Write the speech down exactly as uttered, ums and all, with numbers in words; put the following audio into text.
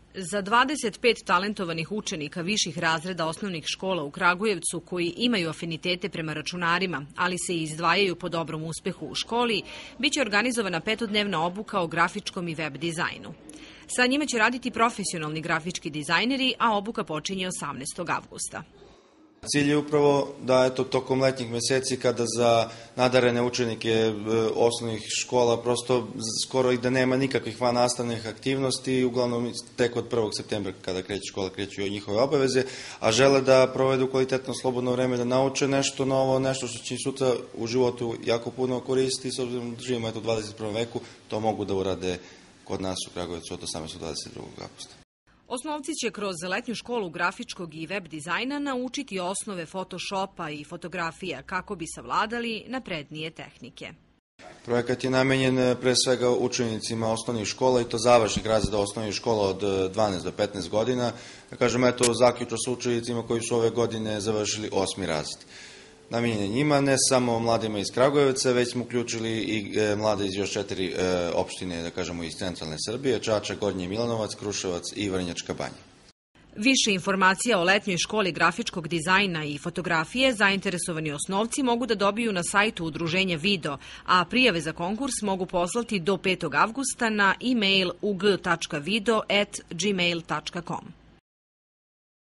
Za dvadeset pet talentovanih učenika viših razreda osnovnih škola u Kragujevcu koji imaju afinitete prema računarima, ali se i izdvajaju po dobrom uspehu u školi, biće organizovana petodnevna obuka o grafičkom i web dizajnu. Sa njima će raditi profesionalni grafički dizajneri, a obuka počinje osamnaestog avgusta. Cilj je upravo da eto, tokom letnjih meseci kada za nadarene učenike osnovnih škola prosto skoro i da nema nikakvih vannastavnih aktivnosti, uglavnom tek od prvog septembra kada kreće škola kreću i njihove obaveze, a žele da provedu kvalitetno slobodno vreme, da nauče nešto novo, nešto što će sutra u životu jako puno koristiti, s obzirom da živimo eto, u dvadeset prvom veku, to mogu da urade kod nas u Kragujevcu od osamnaestog do dvadeset drugog avgusta. Osnovci će kroz letnju školu grafičkog i web dizajna naučiti osnove Photoshopa i fotografija kako bi savladali naprednije tehnike. Projekat je namenjen pre svega učenicima osnovnih škola i to završnih razreda osnovnih škola od dvanaest do petnaest godina. Da kažem, eto, zaključno sa učenicima koji su ove godine završili osmi razred. Namenjen je njima, ne samo mladima iz Kragujevca, već smo uključili i mlade iz još četiri opštine, da kažemo, iz centralne Srbije, Čačak, Gornji Milanovac, Kruševac i Vrnjačka Banja. Više informacija o letnjoj školi grafičkog dizajna i fotografije zainteresovani osnovci mogu da dobiju na sajtu Udruženja Video, a prijave za konkurs mogu poslati do petog avgusta na e-mail u g tačka video at gmail tačka com.